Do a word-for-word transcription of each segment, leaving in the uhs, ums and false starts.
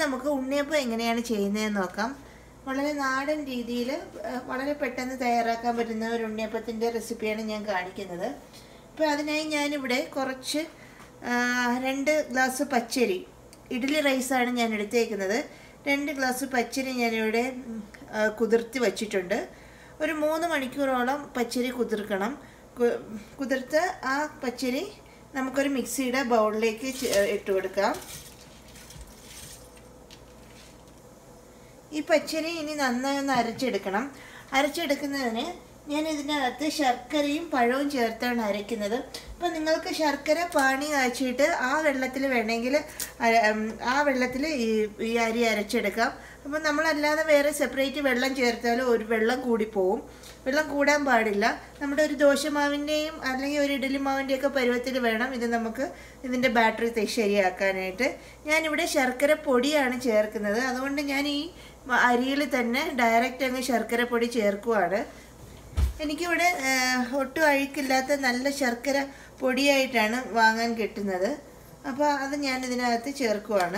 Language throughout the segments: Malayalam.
നമുക്ക് ഉണ്ണിയപ്പം എങ്ങനെയാണ് ചെയ്യുന്നതെന്ന് നോക്കാം. വളരെ നാടൻ രീതിയിൽ വളരെ പെട്ടെന്ന് തയ്യാറാക്കാൻ പറ്റുന്ന ഒരു ഉണ്ണിയപ്പത്തിൻ്റെ റെസിപ്പിയാണ് ഞാൻ കാണിക്കുന്നത്. അപ്പോൾ അതിനായി ഞാനിവിടെ കുറച്ച് രണ്ട് ഗ്ലാസ് പച്ചരി, ഇഡ്ഡലി റൈസാണ് ഞാൻ എടുത്തേക്കുന്നത്. രണ്ട് ഗ്ലാസ് പച്ചരി ഞാനിവിടെ കുതിർത്തി വച്ചിട്ടുണ്ട്. ഒരു മൂന്ന് മണിക്കൂറോളം പച്ചരി കുതിർക്കണം. കുതിർത്ത് ആ പച്ചരി നമുക്കൊരു മിക്സിയുടെ ബൗളിലേക്ക് ഇട്ട് കൊടുക്കാം. ഈ പച്ചരി ഇനി നന്നായി ഒന്ന് അരച്ചെടുക്കണം. അരച്ചെടുക്കുന്നതിന് ഞാൻ ഇതിനകത്ത് ശർക്കരയും പഴവും ചേർത്താണ് അരയ്ക്കുന്നത്. അപ്പോൾ നിങ്ങൾക്ക് ശർക്കര പാനി കാച്ചിട്ട് ആ വെള്ളത്തിൽ വേണമെങ്കിൽ ആ വെള്ളത്തിൽ ഈ ഈ അരി അരച്ചെടുക്കാം. അപ്പോൾ നമ്മളല്ലാതെ വേറെ സെപ്പറേറ്റ് വെള്ളം ചേർത്താലും ഒരു വെള്ളം കൂടിപ്പോവും. വെള്ളം കൂടാൻ പാടില്ല. നമ്മുടെ ഒരു ദോശമാവിൻ്റെയും അല്ലെങ്കിൽ ഒരു ഇഡ്ഡലി മാവിൻ്റെയൊക്കെ പരുവത്തിൽ വേണം ഇത് നമുക്ക് ഇതിൻ്റെ ബാറ്ററി ശരിയാക്കാനായിട്ട്. ഞാനിവിടെ ശർക്കര പൊടിയാണ് ചേർക്കുന്നത്. അതുകൊണ്ട് ഞാൻ ഈ അരിയിൽ തന്നെ ഡയറക്റ്റ് അങ്ങ് ശർക്കര പൊടി ചേർക്കുവാണ്. എനിക്കിവിടെ ഒട്ടും അഴുക്കില്ലാത്ത നല്ല ശർക്കര പൊടിയായിട്ടാണ് വാങ്ങാൻ കിട്ടുന്നത്. അപ്പോൾ അത് ഞാൻ ഇതിനകത്ത് ചേർക്കുവാണ്.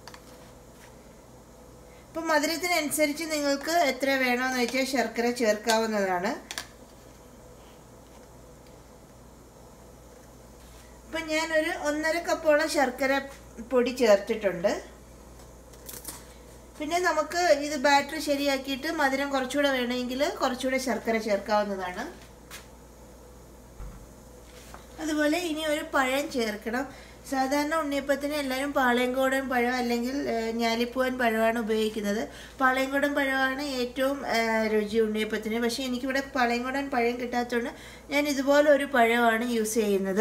അപ്പോൾ മധുരത്തിനനുസരിച്ച് നിങ്ങൾക്ക് എത്ര വേണമെന്ന് വെച്ചാൽ ശർക്കര ചേർക്കാവുന്നതാണ്. അപ്പം ഞാനൊരു ഒന്നര കപ്പോളം ശർക്കര പൊടി ചേർത്തിട്ടുണ്ട്. പിന്നെ നമുക്ക് ഇത് ബാറ്ററി ശരിയാക്കിയിട്ട് മധുരം കുറച്ചുകൂടെ വേണമെങ്കിൽ കുറച്ചുകൂടെ ശർക്കര ചേർക്കാവുന്നതാണ്. അതുപോലെ ഇനി ഒരു പഴം ചേർക്കണം. സാധാരണ ഉണ്ണിയപ്പത്തിന് എല്ലാവരും പാളയംകോടൻ പഴം അല്ലെങ്കിൽ ഞാലിപ്പൂവൻ പഴമാണ് ഉപയോഗിക്കുന്നത്. പാളയംകോടൻ പഴമാണ് ഏറ്റവും രുചി ഉണ്ണിയപ്പത്തിന്. പക്ഷേ എനിക്കിവിടെ പാളയംകോടൻ പഴം കിട്ടാത്തതുകൊണ്ട് ഞാൻ ഇതുപോലെ ഒരു പഴമാണ് യൂസ് ചെയ്യുന്നത്.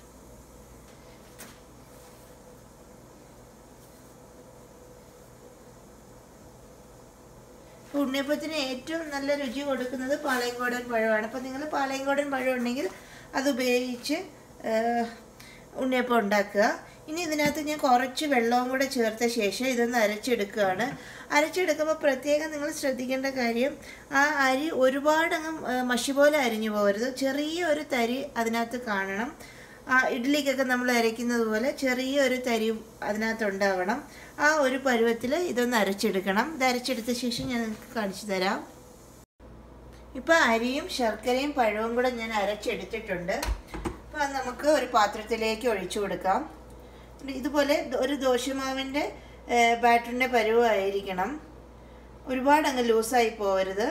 ഉണ്ണിയപ്പത്തിന് ഏറ്റവും നല്ല രുചി കൊടുക്കുന്നത് പാളയംകോടൻ പഴമാണ്. അപ്പോൾ നിങ്ങൾ പാളയംകോടൻ പഴം ഉണ്ടെങ്കിൽ അത് ഉപയോഗിച്ച് ഉണ്ണിയപ്പം ഉണ്ടാക്കുക. ഇനി ഇതിനകത്ത് ഞാൻ കുറച്ച് വെള്ളവും കൂടെ ചേർത്ത ശേഷം ഇതൊന്ന് അരച്ചെടുക്കുകയാണ്. അരച്ചെടുക്കുമ്പോൾ പ്രത്യേകം നിങ്ങൾ ശ്രദ്ധിക്കേണ്ട കാര്യം, ആ അരി ഒരുപാടങ്ങ് മഷി പോലെ അരിഞ്ഞു പോകരുത്. ചെറിയൊരു തരി അതിനകത്ത് കാണണം. ആ ഇഡ്ഡലിക്കൊക്കെ നമ്മൾ അരയ്ക്കുന്നത് പോലെ ചെറിയൊരു തരി അതിനകത്ത് ഉണ്ടാവണം. ആ ഒരു പരുവത്തിൽ ഇതൊന്ന് അരച്ചെടുക്കണം. ഇത് അരച്ചെടുത്ത ശേഷം ഞാൻ നിങ്ങൾക്ക് കാണിച്ചു തരാം. ഇപ്പോൾ അരിയും ശർക്കരയും പഴവും കൂടെ ഞാൻ അരച്ചെടുത്തിട്ടുണ്ട്. അപ്പോൾ അത് നമുക്ക് ഒരു പാത്രത്തിലേക്ക് ഒഴിച്ചു കൊടുക്കാം. ഇതുപോലെ ഒരു ദോശമാവിൻ്റെ ബാറ്ററിൻ്റെ പരുവമായിരിക്കണം. ഒരുപാട് അങ്ങ് ലൂസായി പോകരുത്.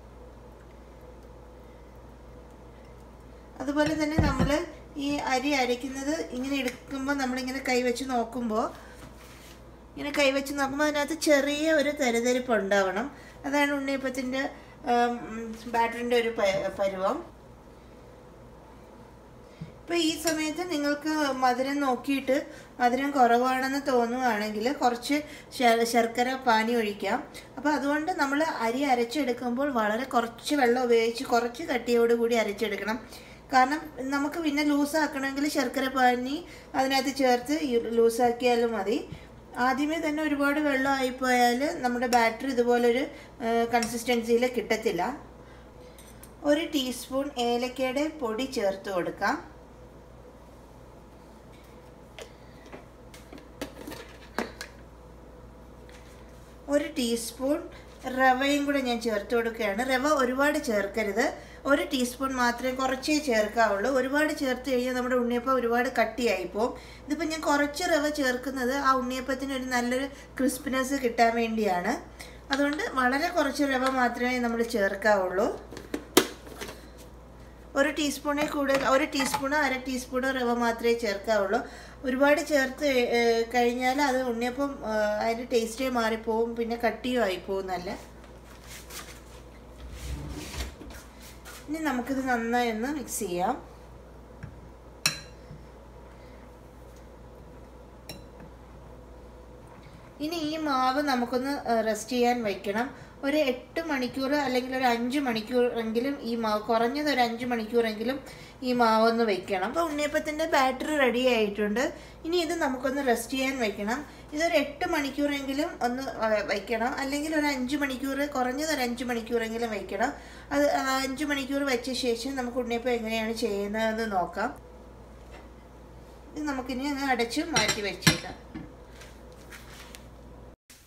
അതുപോലെ തന്നെ നമ്മൾ ഈ അരി അരയ്ക്കുന്നത് ഇങ്ങനെ എടുക്കുമ്പോൾ നമ്മളിങ്ങനെ കൈവച്ച് നോക്കുമ്പോൾ ഇങ്ങനെ കൈവച്ച് നോക്കുമ്പോൾ അതിനകത്ത് ചെറിയ ഒരു തരിതരിപ്പ് ഉണ്ടാവണം. അതാണ് ഉണ്ണിയപ്പത്തിൻ്റെ ബാറ്ററിൻ്റെ ഒരു പരുവം. ഇപ്പോൾ ഈ സമയത്ത് നിങ്ങൾക്ക് മധുരം നോക്കിയിട്ട് മധുരം കുറവാണെന്ന് തോന്നുകയാണെങ്കിൽ കുറച്ച് ശർക്കര പാനി ഒഴിക്കാം. അപ്പോൾ അതുകൊണ്ട് നമ്മൾ അരി അരച്ചെടുക്കുമ്പോൾ വളരെ കുറച്ച് വെള്ളം ഉപയോഗിച്ച് കുറച്ച് കട്ടിയോടുകൂടി അരച്ചെടുക്കണം. കാരണം നമുക്ക് പിന്നെ ലൂസാക്കണമെങ്കിൽ ശർക്കര പാനി അതിനകത്ത് ചേർത്ത് ലൂസാക്കിയാലും മതി. ആദ്യമേ തന്നെ ഒരുപാട് വെള്ളം ആയിപ്പോയാൽ നമ്മുടെ ബാറ്ററി ഇതുപോലൊരു കൺസിസ്റ്റൻസിയിൽ കിട്ടത്തില്ല. ഒരു ടീസ്പൂൺ ഏലക്കയുടെ പൊടി ചേർത്ത് കൊടുക്കാം. ഒരു ടീസ്പൂൺ റവയും കൂടെ ഞാൻ ചേർത്ത് കൊടുക്കുകയാണ്. റവ ഒരുപാട് ചേർക്കരുത്. ഒരു ടീസ്പൂൺ മാത്രമേ കുറച്ചേ ചേർക്കാവുള്ളൂ. ഒരുപാട് ചേർത്ത് കഴിഞ്ഞാൽ നമ്മുടെ ഉണ്ണിയപ്പം ഒരുപാട് കട്ടിയായി പോകും. ഇതിപ്പോൾ ഞാൻ കുറച്ച് റവ ചേർക്കുന്നത് ആ ഉണ്ണിയപ്പത്തിന് ഒരു നല്ലൊരു ക്രിസ്പിനെസ് കിട്ടാൻ വേണ്ടിയാണ്. അതുകൊണ്ട് വളരെ കുറച്ച് റവ മാത്രമേ നമ്മൾ ചേർക്കാവുള്ളൂ. ഒരു ടീസ്പൂണേ കൂടുതൽ ഒരു ടീസ്പൂണോ അര ടീസ്പൂണോ റവ മാത്രമേ ചേർക്കാവുള്ളൂ. ഒരുപാട് ചേർത്ത് കഴിഞ്ഞാൽ അത് ഉണ്ണിയപ്പം അതിൻ്റെ ടേസ്റ്റേ മാറിപ്പോവും, പിന്നെ കട്ടിയും ആയിപ്പോവും നല്ല. ഇനി നമുക്കിത് നന്നായി ഒന്ന് മിക്സ് ചെയ്യാം. ഇനി ഈ മാവ് നമുക്കൊന്ന് റെസ്റ്റ് ചെയ്യാൻ വയ്ക്കണം. ഒരു എട്ട് മണിക്കൂർ അല്ലെങ്കിൽ ഒരു അഞ്ച് മണിക്കൂറെങ്കിലും ഈ മാവ്, കുറഞ്ഞത് ഒരു അഞ്ച് മണിക്കൂറെങ്കിലും ഈ മാവൊന്ന് വയ്ക്കണം. അപ്പോൾ ഉണ്ണിയപ്പത്തിൻ്റെ ബാറ്ററി റെഡി ആയിട്ടുണ്ട്. ഇനി ഇത് നമുക്കൊന്ന് റെസ്റ്റ് ചെയ്യാൻ വയ്ക്കണം. ഇതൊരു എട്ട് മണിക്കൂറെങ്കിലും ഒന്ന് വയ്ക്കണം, അല്ലെങ്കിൽ ഒരു അഞ്ച് മണിക്കൂർ, കുറഞ്ഞത് ഒരു അഞ്ച് മണിക്കൂറെങ്കിലും വയ്ക്കണം. അത് അഞ്ച് മണിക്കൂർ വെച്ച ശേഷം നമുക്ക് ഉണ്ണിയപ്പം എങ്ങനെയാണ് ചെയ്യുന്നതെന്ന് നോക്കാം. ഇത് നമുക്കിനി അങ്ങ് അടച്ച് മാറ്റി വെച്ചേക്കാം.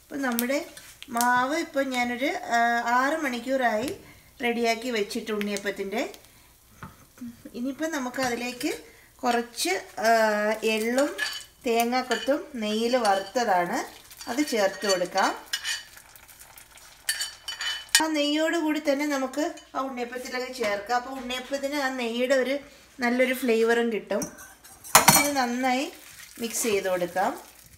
അപ്പോൾ നമ്മുടെ മാവ് ഇപ്പോൾ ഞാനൊരു ആറ് മണിക്കൂറായി റെഡിയാക്കി വെച്ചിട്ട് ഉണ്ണിയപ്പത്തിൻ്റെ. ഇനിയിപ്പോൾ നമുക്ക് അതിലേക്ക് കുറച്ച് എള്ളും തേങ്ങാക്കൊത്തും നെയ്യിൽ വറുത്തതാണ്, അത് ചേർത്ത് കൊടുക്കാം. ആ നെയ്യോട് കൂടി തന്നെ നമുക്ക് ആ ഉണ്ണിയപ്പത്തിലൊക്കെ ചേർക്കാം. അപ്പോൾ ഉണ്ണിയപ്പത്തിന് ആ നെയ്യുടെ ഒരു നല്ലൊരു ഫ്ലേവറും കിട്ടും. ഇത് നന്നായി മിക്സ് ചെയ്ത് കൊടുക്കാം.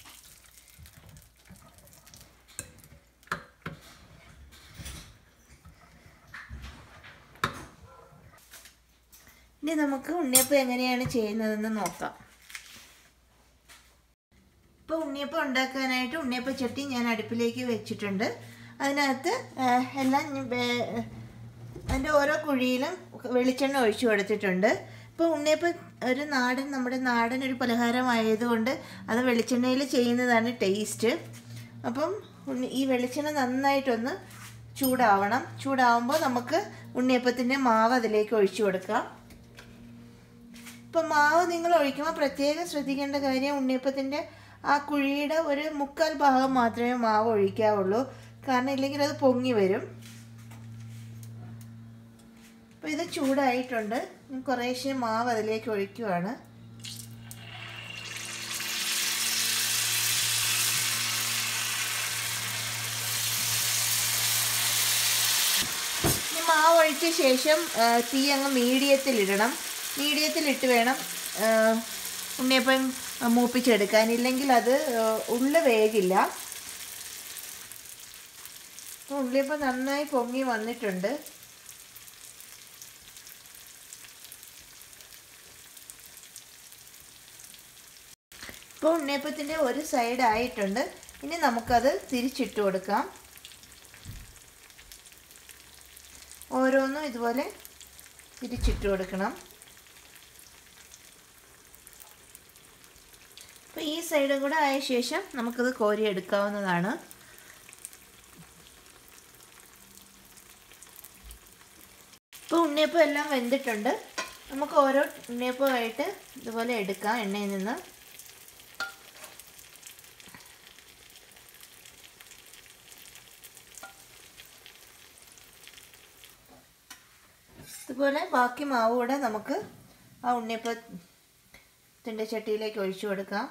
ഇനി നമുക്ക് ഉണ്ണിയപ്പം എങ്ങനെയാണ് ചെയ്യുന്നതെന്ന് നോക്കാം. ഇപ്പോൾ ഉണ്ണിയപ്പം ഉണ്ടാക്കാനായിട്ട് ഉണ്ണിയപ്പം ചട്ടി ഞാൻ അടുപ്പിലേക്ക് വെച്ചിട്ടുണ്ട്. അതിനകത്ത് എല്ലാം അതിൻ്റെ ഓരോ കുഴിയിലും വെളിച്ചെണ്ണ ഒഴിച്ചു കൊടുത്തിട്ടുണ്ട്. ഇപ്പോൾ ഉണ്ണിയപ്പം ഒരു നാടൻ നമ്മുടെ നാടൻ ഒരു പലഹാരമായതുകൊണ്ട് അത് വെളിച്ചെണ്ണയിൽ ചെയ്യുന്നതാണ് ടേസ്റ്റ്. അപ്പം ഈ വെളിച്ചെണ്ണ നന്നായിട്ടൊന്ന് ചൂടാവണം. ചൂടാവുമ്പോൾ നമുക്ക് ഉണ്ണിയപ്പത്തിൻ്റെ മാവ് അതിലേക്ക് ഒഴിച്ചു കൊടുക്കാം. ഇപ്പം മാവ് നിങ്ങൾ ഒഴിക്കുമ്പോൾ പ്രത്യേകം ശ്രദ്ധിക്കേണ്ട കാര്യം ഉണ്ണിയപ്പത്തിൻ്റെ ആ കുഴിയുടെ ഒരു മുക്കാൽ ഭാഗം മാത്രമേ മാവ് ഒഴിക്കാവുള്ളൂ. കാരണം ഇല്ലെങ്കിൽ അത് പൊങ്ങി വരും. അപ്പോൾ ഇത് ചൂടായിട്ടുണ്ട്. കുറേശ്ശെ മാവ് അതിലേക്ക് ഒഴിക്കുവാണ്. ഈ മാവ് ഒഴിച്ച ശേഷം തീ അങ്ങ് മീഡിയത്തിലിടണം. മീഡിയത്തിലിട്ട് വേണം ഉണ്ണിയപ്പം മൂപ്പിച്ചെടുക്കാൻ, ഇല്ലെങ്കിൽ അത് ഉള്ളു വേകില്ല. ഉള്ളിയപ്പം നന്നായി പൊങ്ങി വന്നിട്ടുണ്ട്. ഇപ്പോൾ ഉണ്ണിയപ്പത്തിൻ്റെ ഒരു സൈഡ് ആയിട്ടുണ്ട്. ഇനി നമുക്കത് തിരിച്ചിട്ട് കൊടുക്കാം. ഓരോന്നും ഇതുപോലെ തിരിച്ചിട്ട് കൊടുക്കണം. അപ്പോൾ ഈ സൈഡും കൂടെ ആയ ശേഷം നമുക്കത് കോരിയെടുക്കാവുന്നതാണ്. ഇപ്പോൾ ഉണ്ണിയപ്പം എല്ലാം വെന്തിട്ടുണ്ട്. നമുക്ക് ഓരോ ഉണ്ണിയപ്പമായിട്ട് ഇതുപോലെ എടുക്കാം എണ്ണയിൽ നിന്ന്. ഇതുപോലെ ബാക്കി മാവ് കൂടെ നമുക്ക് ആ ഉണ്ണിയപ്പത്തിൻ്റെ ചട്ടിയിലേക്ക് ഒഴിച്ചു കൊടുക്കാം.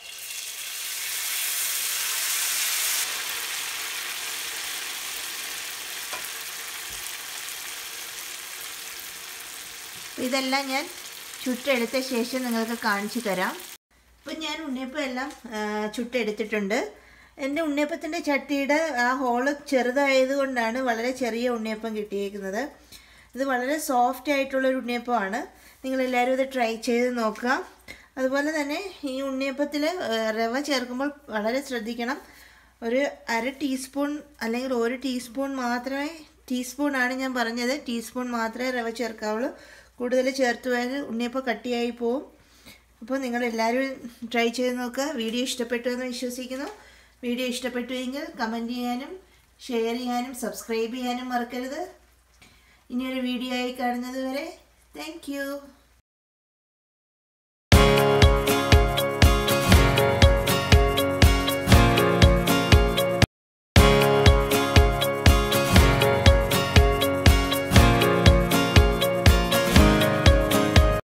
ഇതെല്ലാം ഞാൻ ചുട്ടെടുത്ത ശേഷം നിങ്ങൾക്ക് കാണിച്ചു തരാം. ഇപ്പം ഞാൻ ഉണ്ണിയപ്പം എല്ലാം ചുട്ടെടുത്തിട്ടുണ്ട്. എൻ്റെ ഉണ്ണിയപ്പത്തിൻ്റെ ചട്ടിയുടെ ആ ഹോള് ചെറുതായതുകൊണ്ടാണ് വളരെ ചെറിയ ഉണ്ണിയപ്പം കിട്ടിയേക്കുന്നത്. ഇത് വളരെ സോഫ്റ്റ് ആയിട്ടുള്ളൊരു ഉണ്ണിയപ്പമാണ്. നിങ്ങളെല്ലാവരും ഇത് ട്രൈ ചെയ്ത് നോക്കുക. അതുപോലെ തന്നെ ഈ ഉണ്ണിയപ്പത്തിൽ റവ ചേർക്കുമ്പോൾ വളരെ ശ്രദ്ധിക്കണം. ഒരു അര ടീസ്പൂൺ അല്ലെങ്കിൽ ഒരു ടീസ്പൂൺ മാത്രമേ, ടീസ്പൂണാണ് ഞാൻ പറഞ്ഞത്, ടീസ്പൂൺ മാത്രമേ റവ ചേർക്കാവുള്ളൂ. കൂടുതൽ ചേർത്ത് പോയാൽ ഉണ്ണിയപ്പം കട്ടിയായി പോവും. അപ്പോൾ നിങ്ങളെല്ലാവരും ട്രൈ ചെയ്ത് നോക്കുക. വീഡിയോ ഇഷ്ടപ്പെട്ടു എന്ന് വിശ്വസിക്കുന്നു. വീഡിയോ ഇഷ്ടപ്പെട്ടുവെങ്കിൽ കമൻറ്റ് ചെയ്യാനും ഷെയർ ചെയ്യാനും സബ്സ്ക്രൈബ് ചെയ്യാനും മറക്കരുത്. ഇനിയൊരു വീഡിയോ ആയി കാണുന്നത് വരെ താങ്ക് യു.